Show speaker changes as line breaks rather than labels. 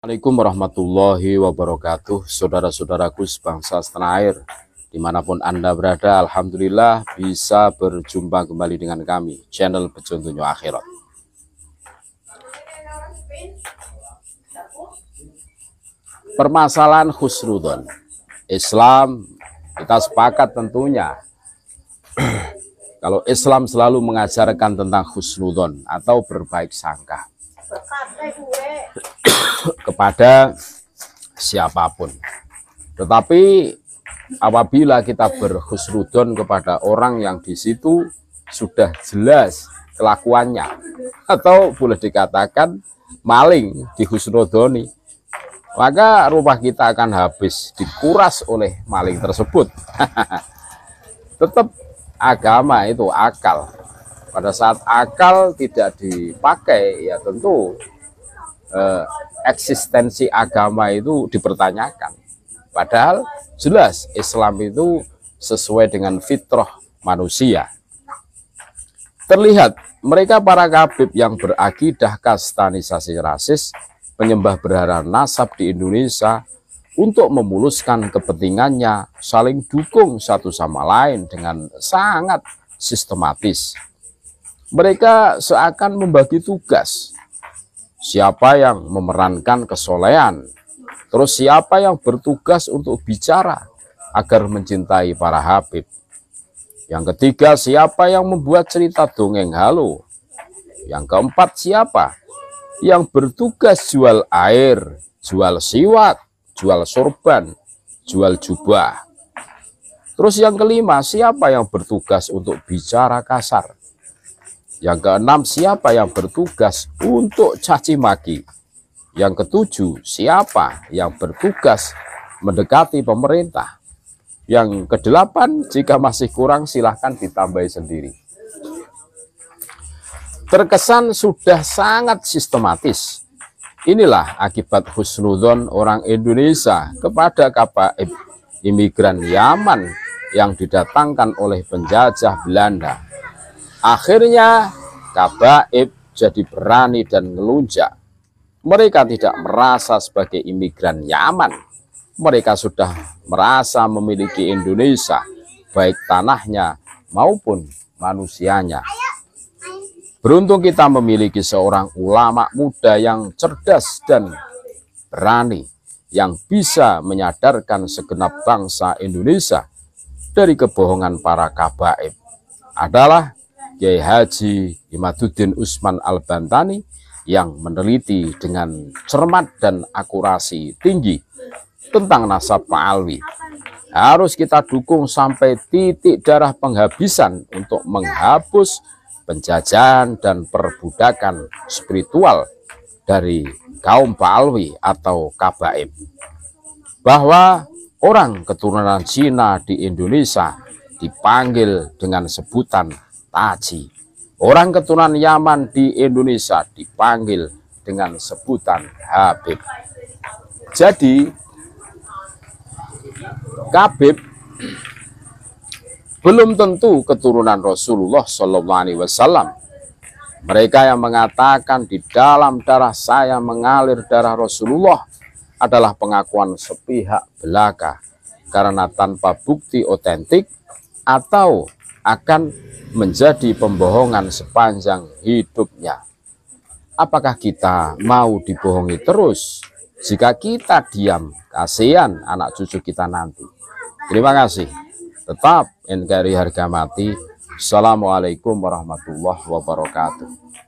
Assalamualaikum warahmatullahi wabarakatuh. Saudara-saudaraku sebangsa setanah air dimanapun Anda berada, alhamdulillah bisa berjumpa kembali dengan kami, channel Pecontohnya Akhirat. Permasalahan husnudzon Islam, kita sepakat tentunya kalau Islam selalu mengajarkan tentang husnudzon atau berbaik sangka kepada siapapun. Tetapi apabila kita berhusnudzon kepada orang yang di situ sudah jelas kelakuannya, atau boleh dikatakan maling dihusnudzoni, maka rumah kita akan habis dikuras oleh maling tersebut. Tetap agama itu akal. Pada saat akal tidak dipakai, ya tentu eksistensi agama itu dipertanyakan. Padahal jelas Islam itu sesuai dengan fitrah manusia. Terlihat mereka para kabib yang berakidah kastanisasi rasis, penyembah berhala nasab di Indonesia, untuk memuluskan kepentingannya saling dukung satu sama lain dengan sangat sistematis. Mereka seakan membagi tugas. Siapa yang memerankan kesolehan, terus siapa yang bertugas untuk bicara agar mencintai para habib. Yang ketiga, siapa yang membuat cerita dongeng halu. Yang keempat, siapa yang bertugas jual air, jual siwak, jual sorban, jual jubah. Terus yang kelima, siapa yang bertugas untuk bicara kasar. Yang keenam, siapa yang bertugas untuk caci maki. Yang ketujuh, siapa yang bertugas mendekati pemerintah. Yang kedelapan, jika masih kurang silahkan ditambahi sendiri. Terkesan sudah sangat sistematis. Inilah akibat husnudzon orang Indonesia kepada kabaib imigran Yaman yang didatangkan oleh penjajah Belanda. Akhirnya kabaib jadi berani dan ngelunjak. Mereka tidak merasa sebagai imigran Yaman. Mereka sudah merasa memiliki Indonesia, baik tanahnya maupun manusianya. Beruntung kita memiliki seorang ulama muda yang cerdas dan berani, yang bisa menyadarkan segenap bangsa Indonesia dari kebohongan para kabaib. Adalah Kiai Haji Imaduddin Usman Al-Bantani yang meneliti dengan cermat dan akurasi tinggi tentang nasab Pak Alwi. Harus kita dukung sampai titik darah penghabisan untuk menghapus penjajahan dan perbudakan spiritual dari kaum Pak Alwi atau kabaib. Bahwa orang keturunan Cina di Indonesia dipanggil dengan sebutan Taji. Orang keturunan Yaman di Indonesia dipanggil dengan sebutan Habib. Jadi kabib belum tentu keturunan Rasulullah SAW. Mereka yang mengatakan di dalam darah saya mengalir darah Rasulullah adalah pengakuan sepihak belaka karena tanpa bukti otentik, atau akan menjadi pembohongan sepanjang hidupnya. Apakah kita mau dibohongi terus? Jika kita diam, kasihan anak cucu kita nanti. Terima kasih. Tetap NKRI harga mati. Assalamualaikum warahmatullahi wabarakatuh.